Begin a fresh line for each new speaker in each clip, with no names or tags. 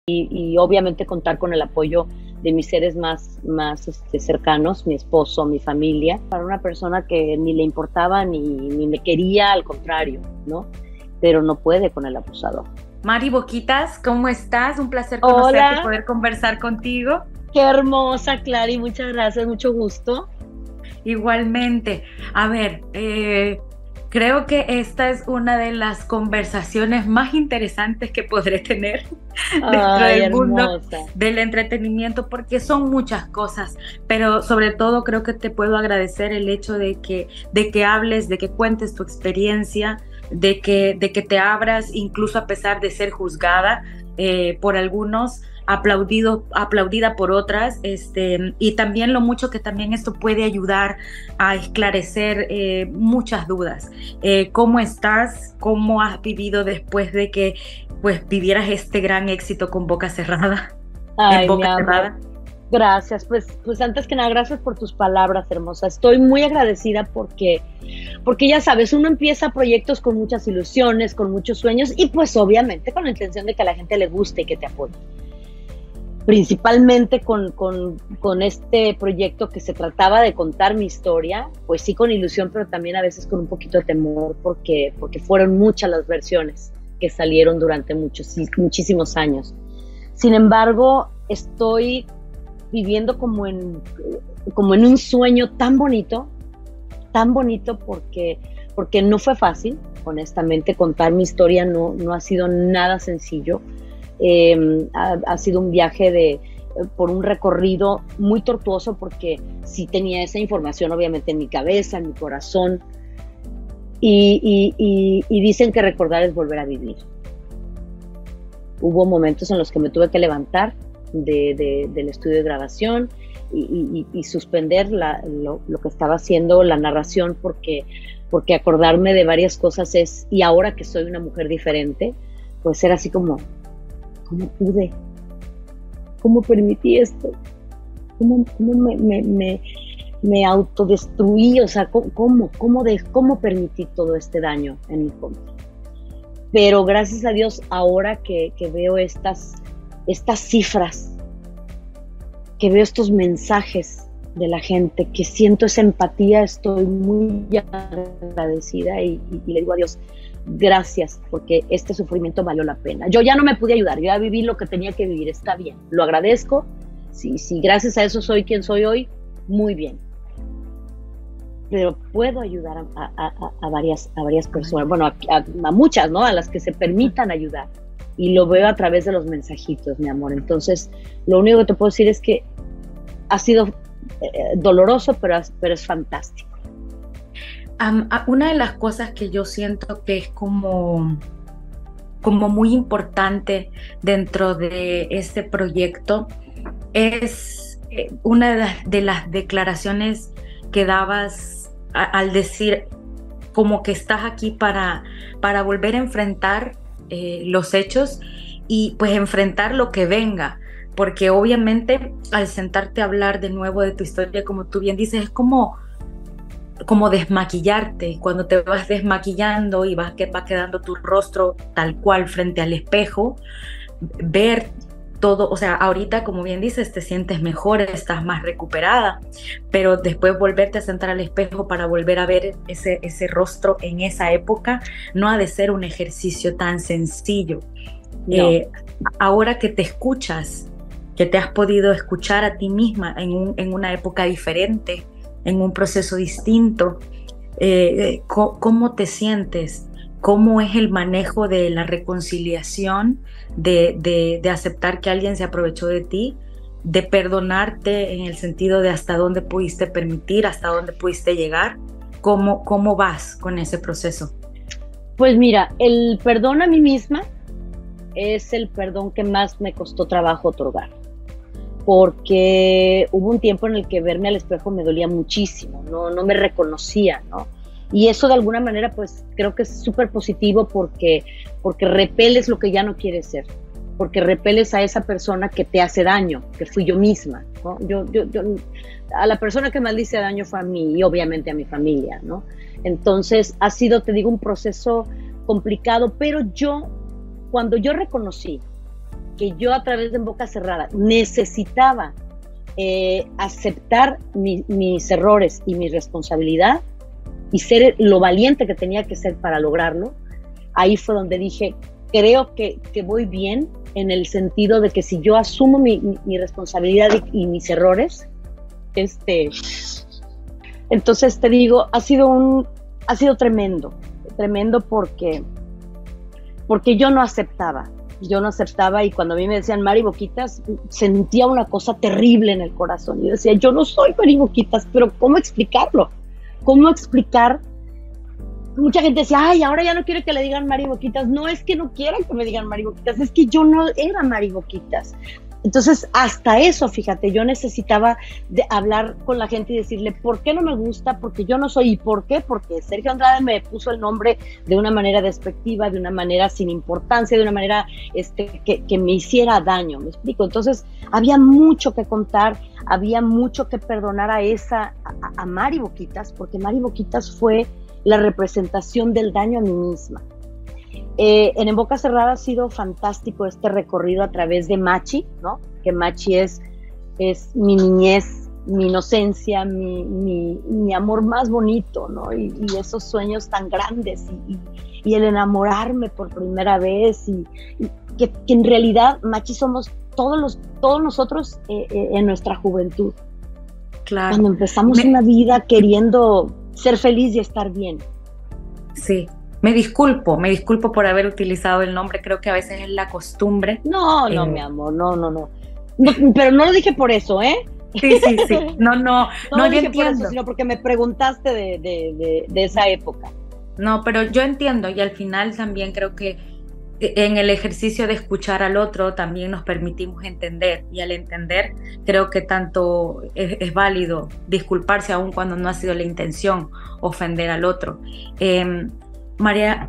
y obviamente contar con el apoyo de mis seres más cercanos, mi esposo, mi familia, para una persona que ni le importaba ni me quería, al contrario, ¿no? Pero no puede con el abusador.
Mari Boquitas, ¿cómo estás? Un placer conocerte y
Hola,
poder conversar contigo.
qué hermosa, Clary, muchas gracias, mucho gusto.
Igualmente. A ver, creo que esta es una de las conversaciones más interesantes que podré tener dentro
Ay,
del mundo
hermosa.
del entretenimiento, porque son muchas cosas, pero sobre todo creo que te puedo agradecer el hecho de que hables, de que cuentes tu experiencia, de que te abras, incluso a pesar de ser juzgada por algunos, aplaudida por otras, y también lo mucho que también esto puede ayudar a esclarecer muchas dudas. ¿Cómo estás? ¿Cómo has vivido después de que pues vivieras este gran éxito con boca cerrada? En
Ay, mi
boca
amor.
cerrada.
Gracias, pues antes que nada, gracias por tus palabras, hermosa. Estoy muy agradecida porque ya sabes, uno empieza proyectos con muchas ilusiones, con muchos sueños y pues obviamente con la intención de que a la gente le guste y que te apoye. Principalmente con este proyecto que se trataba de contar mi historia, pues sí con ilusión, pero también a veces con un poquito de temor porque fueron muchas las versiones que salieron durante muchísimos años. Sin embargo, estoy viviendo como en un sueño tan bonito porque no fue fácil, honestamente, contar mi historia no ha sido nada sencillo. Ha sido un viaje por un recorrido muy tortuoso porque sí tenía esa información obviamente en mi cabeza, en mi corazón y dicen que recordar es volver a vivir. Hubo momentos en los que me tuve que levantar del estudio de grabación y suspender lo que estaba haciendo, la narración, porque acordarme de varias cosas y ahora que soy una mujer diferente, pues era así como, ¿cómo pude? ¿Cómo permití esto? ¿Cómo me autodestruí? O sea, ¿cómo permití todo este daño en mi contra? Pero gracias a Dios, ahora que veo estas cifras, que veo estos mensajes de la gente, que siento esa empatía, estoy muy agradecida y le digo a Dios, gracias, porque este sufrimiento valió la pena. Yo ya no me pude ayudar, yo ya viví lo que tenía que vivir, está bien, lo agradezco, si gracias a eso soy quien soy hoy, muy bien. Pero puedo ayudar a varias personas, bueno, a muchas, ¿no? A las que se permitan ayudar. Y lo veo a través de los mensajitos, mi amor. Entonces, lo único que te puedo decir es que ha sido doloroso, pero es fantástico.
Una de las cosas que yo siento que es como muy importante dentro de este proyecto es una de las declaraciones que dabas al decir como que estás aquí para volver a enfrentar los hechos y pues enfrentar lo que venga, porque obviamente al sentarte a hablar de nuevo de tu historia, como tú bien dices, es como desmaquillarte. Cuando te vas desmaquillando y va quedando tu rostro tal cual frente al espejo, ver todo, o sea, ahorita como bien dices, te sientes mejor, estás más recuperada, pero después volverte a sentar al espejo para volver a ver ese rostro en esa época, no ha de ser un ejercicio tan sencillo.
No.
Ahora que te escuchas, que te has podido escuchar a ti misma en una época diferente, en un proceso distinto, ¿cómo te sientes? ¿Cómo es el manejo de la reconciliación, de aceptar que alguien se aprovechó de ti, de perdonarte en el sentido de hasta dónde pudiste permitir, hasta dónde pudiste llegar? ¿Cómo vas con ese proceso?
Pues mira, el perdón a mí misma es el perdón que más me costó trabajo otorgar, porque hubo un tiempo en el que verme al espejo me dolía muchísimo, no me reconocía, ¿no? Y eso de alguna manera pues creo que es súper positivo porque repeles lo que ya no quieres ser, porque repeles a esa persona que te hace daño, que fui yo misma, ¿no? Yo a la persona que más le hice daño fue a mí y obviamente a mi familia, ¿no? Entonces ha sido, te digo, un proceso complicado, pero cuando yo reconocí que yo a través de En Boca Cerrada necesitaba aceptar mis errores y mi responsabilidad y ser lo valiente que tenía que ser para lograrlo, ahí fue donde dije, creo que voy bien, en el sentido de que si yo asumo mi responsabilidad y mis errores, entonces te digo, ha sido tremendo porque yo no aceptaba, y cuando a mí me decían Mari Boquitas, sentía una cosa terrible en el corazón, y yo decía, yo no soy Mari Boquitas, pero ¿cómo explicarlo? ¿Cómo explicar? Mucha gente decía, ay, ahora ya no quiere que le digan Mari Boquitas. No es que no quiera que me digan Mari Boquitas, es que yo no era Mari Boquitas. Entonces, hasta eso, fíjate, yo necesitaba hablar con la gente y decirle, ¿por qué no me gusta? Porque yo no soy. ¿Y por qué? Porque Sergio Andrade me puso el nombre de una manera despectiva, de una manera sin importancia, de una manera que me hiciera daño, ¿me explico? Entonces, había mucho que contar, había mucho que perdonar a Mari Boquitas, porque Mari Boquitas fue la representación del daño a mí misma. En Boca Cerrada ha sido fantástico este recorrido a través de Machi, ¿no? Que Machi es mi niñez, mi inocencia, mi amor más bonito, ¿no? Y esos sueños tan grandes y el enamorarme por primera vez y que en realidad Machi somos todos nosotros en nuestra juventud.
Claro.
Cuando empezamos una vida queriendo ser feliz y estar bien.
Sí. Me disculpo por haber utilizado el nombre, creo que a veces es la costumbre.
No, mi amor, no, pero no lo dije por eso, ¿eh?
Sí, no, yo
dije
entiendo.
Por eso, sino porque me preguntaste de esa época.
No, pero yo entiendo, y al final también creo que en el ejercicio de escuchar al otro también nos permitimos entender, y al entender creo que tanto es válido disculparse aún cuando no ha sido la intención ofender al otro. María,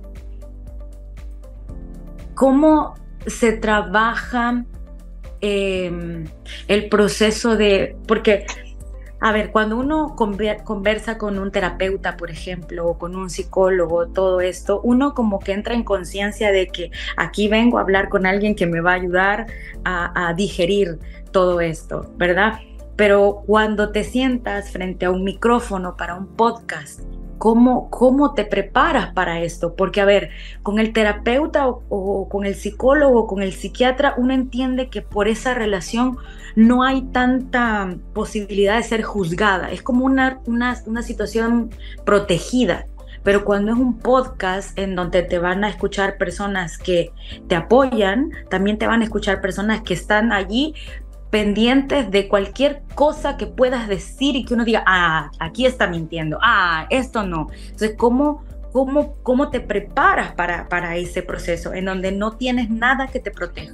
¿cómo se trabaja el proceso porque, a ver, cuando uno conversa con un terapeuta, por ejemplo, o con un psicólogo, todo esto, uno como que entra en conciencia de que aquí vengo a hablar con alguien que me va a ayudar a digerir todo esto, ¿verdad? Pero cuando te sientas frente a un micrófono para un podcast, ¿Cómo te preparas para esto? Porque, a ver, con el terapeuta o con el psicólogo o con el psiquiatra, uno entiende que por esa relación no hay tanta posibilidad de ser juzgada. Es como una situación protegida. Pero cuando es un podcast en donde te van a escuchar personas que te apoyan, también te van a escuchar personas que están allí pendientes de cualquier cosa que puedas decir y que uno diga, aquí está mintiendo, esto no. Entonces, ¿cómo te preparas para ese proceso en donde no tienes nada que te proteja?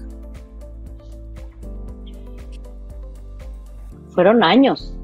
Fueron años,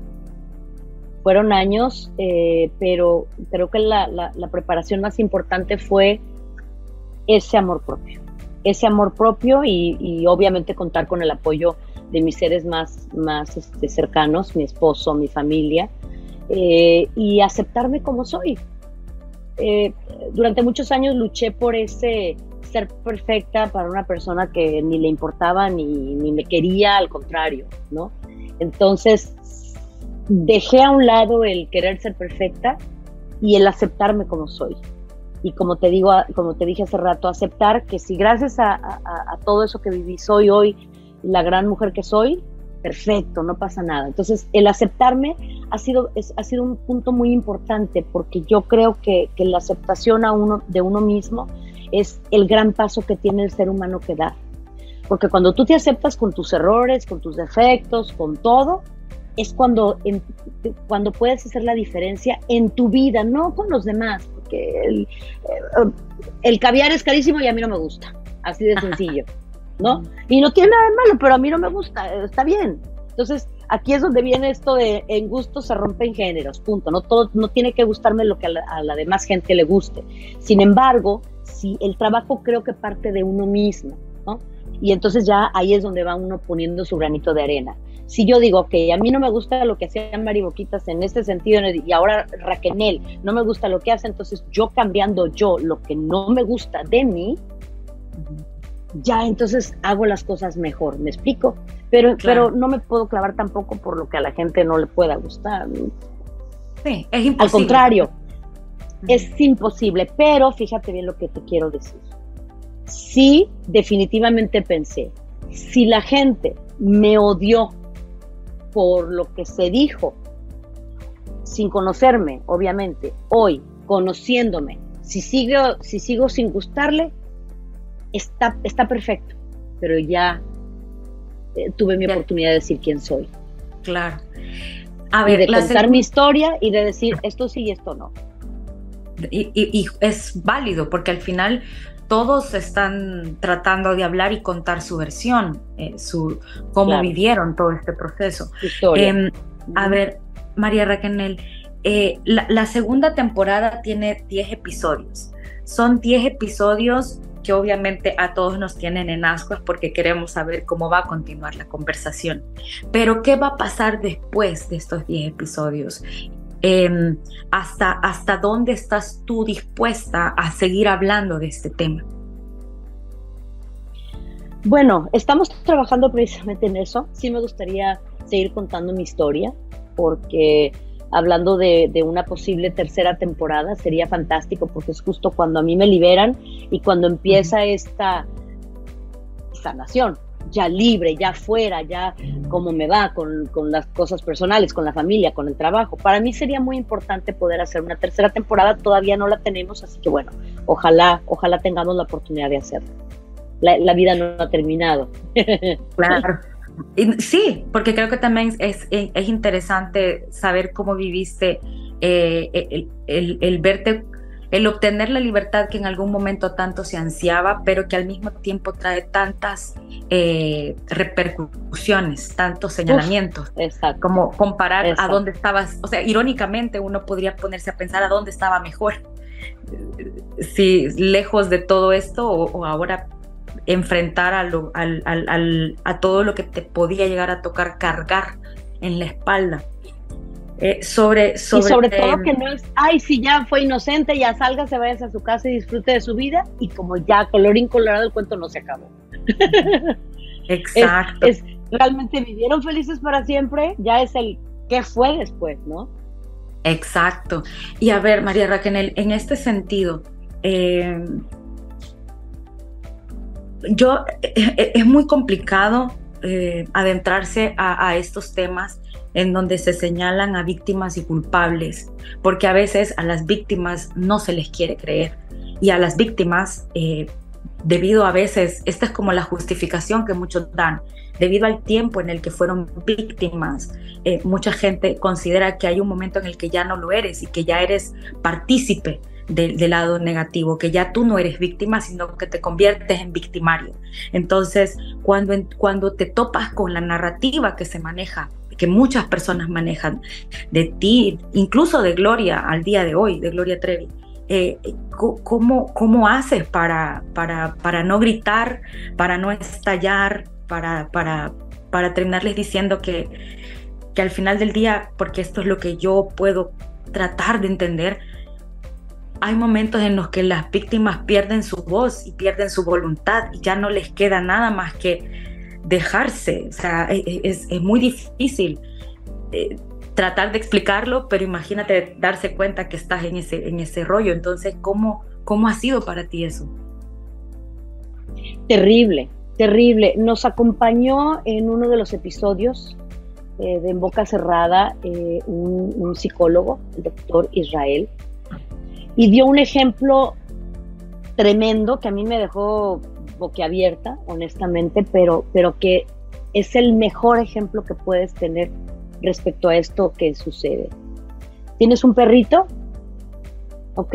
pero creo que la preparación más importante fue ese amor propio y obviamente contar con el apoyo de mis seres más cercanos, mi esposo, mi familia, y aceptarme como soy. Durante muchos años luché por ese ser perfecta para una persona que ni le importaba ni me quería, al contrario, ¿no? Entonces dejé a un lado el querer ser perfecta y el aceptarme como soy. Y como te dije hace rato, aceptar que si gracias a todo eso que viví soy hoy la gran mujer que soy, perfecto, no pasa nada. Entonces, el aceptarme ha sido un punto muy importante, porque yo creo que la aceptación de uno mismo es el gran paso que tiene el ser humano que dar. Porque cuando tú te aceptas con tus errores, con tus defectos, con todo, es cuando puedes hacer la diferencia en tu vida, no con los demás, porque el caviar es carísimo y a mí no me gusta, así de sencillo, ¿no? Y no tiene nada de malo, pero a mí no me gusta, está bien. Entonces, aquí es donde viene esto de en gusto se rompen géneros, punto. No tiene que gustarme lo que a la demás gente le guste. Sin embargo, sí, el trabajo creo que parte de uno mismo, ¿no? Y entonces ya ahí es donde va uno poniendo su granito de arena. Si yo digo, ok, a mí no me gusta lo que hacía Mari Boquitas en este sentido, y ahora Raquel no me gusta lo que hace, entonces yo cambiando lo que no me gusta de mí, ya entonces hago las cosas mejor, ¿me explico? Pero no me puedo clavar tampoco por lo que a la gente no le pueda gustar.
Sí, es imposible.
Al contrario, es imposible, pero fíjate bien lo que te quiero decir. Sí, definitivamente pensé, si la gente me odió por lo que se dijo, sin conocerme, obviamente, hoy, conociéndome, si sigo sin gustarle, está perfecto, pero ya tuve mi oportunidad de decir quién soy.
Claro.
A ver, y de contar mi historia y de decir esto sí y esto no.
Y es válido, porque al final todos están tratando de hablar y contar su versión, cómo vivieron todo este proceso.
Historia.
A ver, María Raquel, la segunda temporada tiene 10 episodios. Son 10 episodios que obviamente a todos nos tienen en ascuas porque queremos saber cómo va a continuar la conversación. Pero ¿qué va a pasar después de estos 10 episodios? ¿Hasta dónde estás tú dispuesta a seguir hablando de este tema?
Bueno, estamos trabajando precisamente en eso. Sí me gustaría seguir contando mi historia, porque hablando de una posible tercera temporada sería fantástico, porque es justo cuando a mí me liberan y cuando empieza esta sanación, ya libre, ya fuera, ya cómo me va con las cosas personales, con la familia, con el trabajo. Para mí sería muy importante poder hacer una tercera temporada, todavía no la tenemos, así que bueno, ojalá tengamos la oportunidad de hacerlo. La vida no ha terminado.
Claro. Sí, porque creo que también es interesante saber cómo viviste el verte, el obtener la libertad que en algún momento tanto se ansiaba, pero que al mismo tiempo trae tantas repercusiones, tantos señalamientos.
Exacto.
Como comparar
Exacto.
a dónde estabas, o sea, irónicamente uno podría ponerse a pensar a dónde estaba mejor, si lejos de todo esto o ahora enfrentar a todo lo que te podía llegar a tocar cargar en la espalda. Y sobre
todo que no es, ay, si ya fue inocente, ya salga, se vaya a su casa y disfrute de su vida, y como ya colorín colorado el cuento no se acabó.
Exacto.
Es realmente vivieron felices para siempre, ya es el qué fue después, ¿no?
Exacto. Y a ver, María Raquel, en este sentido, es muy complicado adentrarse a estos temas en donde se señalan a víctimas y culpables, porque a veces a las víctimas no se les quiere creer, y a las víctimas, debido a veces, esta es como la justificación que muchos dan, debido al tiempo en el que fueron víctimas, mucha gente considera que hay un momento en el que ya no lo eres y que ya eres partícipe del lado negativo, que ya tú no eres víctima, sino que te conviertes en victimario. Entonces, cuando te topas con la narrativa que se maneja, que muchas personas manejan de ti, incluso de Gloria al día de hoy, de Gloria Trevi, ¿cómo haces para no gritar, para no estallar, para terminarles diciendo que al final del día, porque esto es lo que yo puedo tratar de entender, hay momentos en los que las víctimas pierden su voz y pierden su voluntad y ya no les queda nada más que dejarse? O sea, es muy difícil tratar de explicarlo, pero imagínate darse cuenta que estás en ese rollo. Entonces, ¿cómo ha sido para ti eso?
Terrible, terrible. Nos acompañó en uno de los episodios de En Boca Cerrada un psicólogo, el doctor Israel, y dio un ejemplo tremendo que a mí me dejó boquiabierta, honestamente, pero que es el mejor ejemplo que puedes tener respecto a esto que sucede. Tienes un perrito, ¿ok?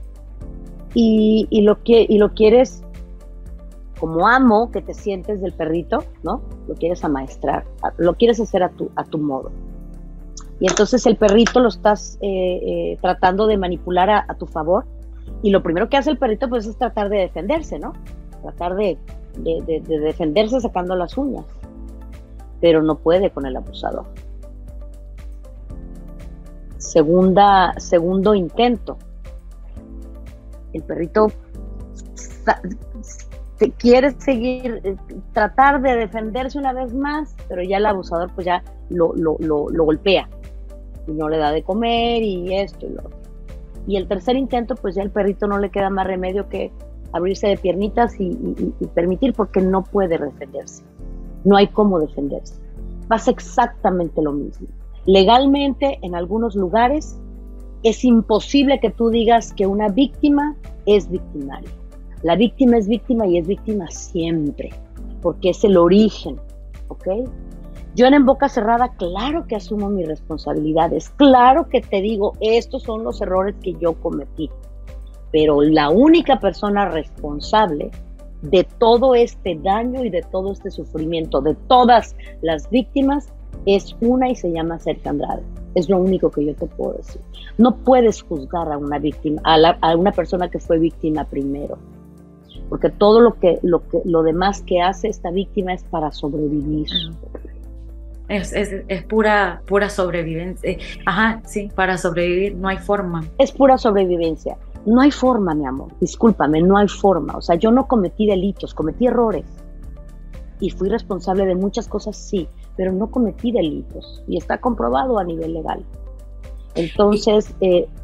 Y lo quieres, como amo que te sientes del perrito, ¿no? Lo quieres amaestrar, lo quieres hacer a tu modo. Y entonces el perrito lo estás tratando de manipular a tu favor, y lo primero que hace el perrito pues es tratar de defenderse, ¿no? Tratar de defenderse sacando las uñas, pero no puede con el abusador. Segundo intento, el perrito quiere seguir, tratar de defenderse una vez más, pero ya el abusador pues ya lo golpea y no le da de comer y esto y lo otro. Y el tercer intento, pues ya el perrito no le queda más remedio que abrirse de piernitas y permitir, porque no puede defenderse. No hay cómo defenderse. Pasa exactamente lo mismo. Legalmente, en algunos lugares, es imposible que tú digas que una víctima es victimaria. La víctima es víctima y es víctima siempre, porque es el origen, ¿ok? Yo en boca cerrada, claro que asumo mis responsabilidades, claro que te digo, estos son los errores que yo cometí, pero la única persona responsable de todo este daño y de todo este sufrimiento, de todas las víctimas, es una y se llama Sergio Andrade. Es lo único que yo te puedo decir. No puedes juzgar a una víctima, a una persona que fue víctima primero, porque todo lo demás que hace esta víctima es para sobrevivir.
Es pura sobrevivencia. Ajá, sí, para sobrevivir no hay forma.
Es pura sobrevivencia. No hay forma, mi amor. Discúlpame, no hay forma. O sea, yo no cometí delitos, cometí errores. Y fui responsable de muchas cosas, sí, pero no cometí delitos. Y está comprobado a nivel legal. Entonces,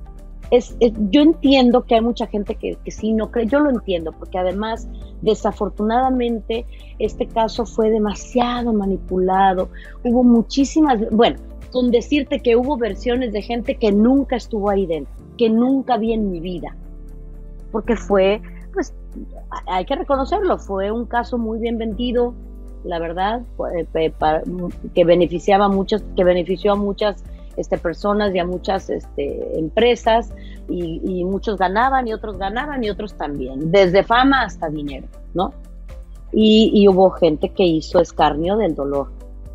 yo entiendo que hay mucha gente que sí no cree. Yo lo entiendo, porque además, desafortunadamente, este caso fue demasiado manipulado. Hubo muchísimas, bueno, con decirte que hubo versiones de gente que nunca estuvo ahí dentro, que nunca vi en mi vida, porque fue, pues, hay que reconocerlo, fue un caso muy bien vendido, la verdad, que benefició a muchas personas y a muchas empresas, y muchos ganaban y otros también, desde fama hasta dinero, ¿no? Y hubo gente que hizo escarnio del dolor.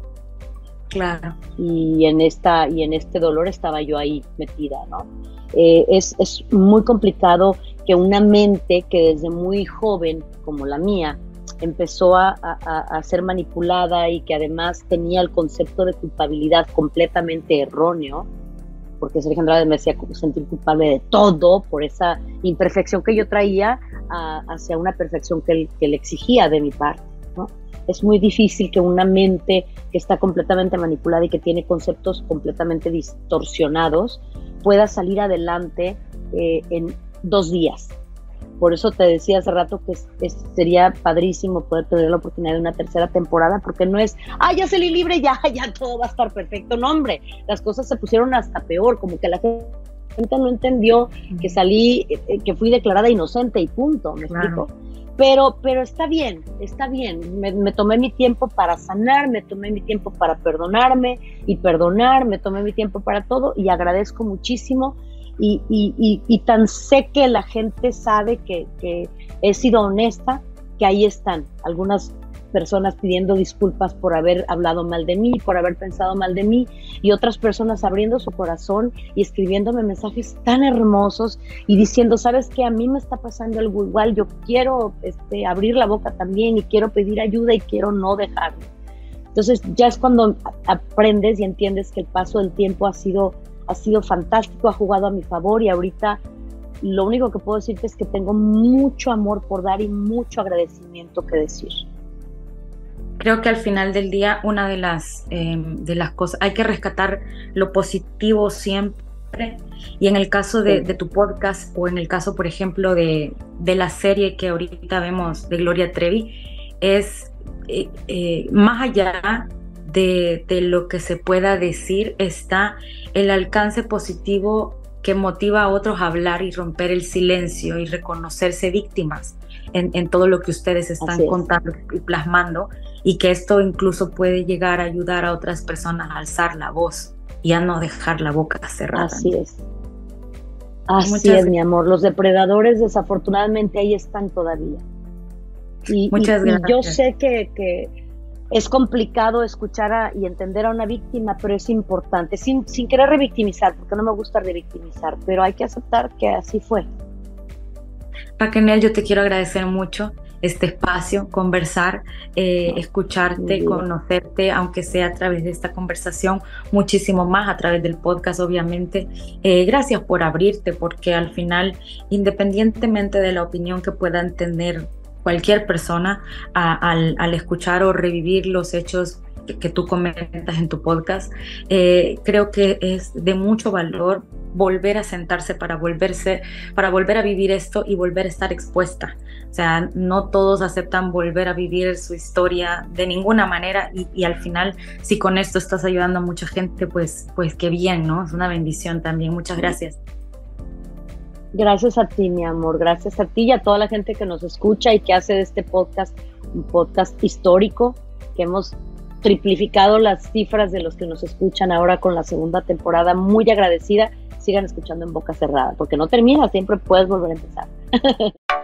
Claro.
Y en este dolor estaba yo ahí metida, ¿no? Es muy complicado que una mente que desde muy joven, como la mía, empezó a ser manipulada y que además tenía el concepto de culpabilidad completamente erróneo, porque Sergio Andrade me hacía sentir culpable de todo por esa imperfección que yo traía hacia una perfección que le exigía de mi parte, ¿no? Es muy difícil que una mente que está completamente manipulada y que tiene conceptos completamente distorsionados pueda salir adelante en 2 días. Por eso te decía hace rato que sería padrísimo poder tener la oportunidad de una tercera temporada, porque no es, ya salí libre, ya todo va a estar perfecto. No, hombre, las cosas se pusieron hasta peor, como que la gente no entendió que fui declarada inocente y punto, ¿me explico? Pero está bien, me tomé mi tiempo para sanar, me tomé mi tiempo para perdonarme y perdonar, me tomé mi tiempo para todo y agradezco muchísimo. Y tan sé que la gente sabe que he sido honesta, que ahí están algunas personas pidiendo disculpas por haber hablado mal de mí, por haber pensado mal de mí, y otras personas abriendo su corazón y escribiéndome mensajes tan hermosos y diciendo, ¿sabes qué? A mí me está pasando algo igual, yo quiero abrir la boca también y quiero pedir ayuda y quiero no dejarme. Entonces ya es cuando aprendes y entiendes que el paso del tiempo ha sido fantástico, ha jugado a mi favor, y ahorita lo único que puedo decirte es que tengo mucho amor por dar y mucho agradecimiento que decir.
Creo que al final del día una de las cosas, hay que rescatar lo positivo siempre, y en el caso de tu podcast, o en el caso, por ejemplo, de la serie que ahorita vemos de Gloria Trevi, es más allá de lo que se pueda decir, está el alcance positivo que motiva a otros a hablar y romper el silencio y reconocerse víctimas en todo lo que ustedes están contando y plasmando, y que esto incluso puede llegar a ayudar a otras personas a alzar la voz y a no dejar la boca cerrada.
Así es, mi amor. Los depredadores desafortunadamente ahí están todavía.
Muchas gracias.
Y yo sé que es complicado escuchar y entender a una víctima, pero es importante, sin querer revictimizar, porque no me gusta revictimizar, pero hay que aceptar que así fue.
Raquel, yo te quiero agradecer mucho este espacio, conversar, escucharte, conocerte, aunque sea a través de esta conversación, muchísimo más a través del podcast, obviamente. Gracias por abrirte, porque al final, independientemente de la opinión que puedan tener cualquier persona al escuchar o revivir los hechos que tú comentas en tu podcast. Creo que es de mucho valor volver a sentarse para volver a vivir esto y volver a estar expuesta. O sea, no todos aceptan volver a vivir su historia de ninguna manera y al final, si con esto estás ayudando a mucha gente, pues qué bien, ¿no? Es una bendición también. Muchas gracias.
Gracias a ti, mi amor, gracias a ti y a toda la gente que nos escucha y que hace de este podcast un podcast histórico, que hemos triplificado las cifras de los que nos escuchan ahora con la segunda temporada. Muy agradecida. Sigan escuchando En Boca Cerrada, porque no termina, siempre puedes volver a empezar.